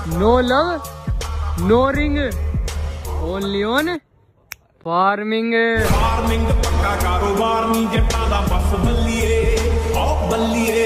No love no ring only on farming. Farming पक्का कारोबार नहीं जट्टा दा बस बल्लीए ओ बल्लीए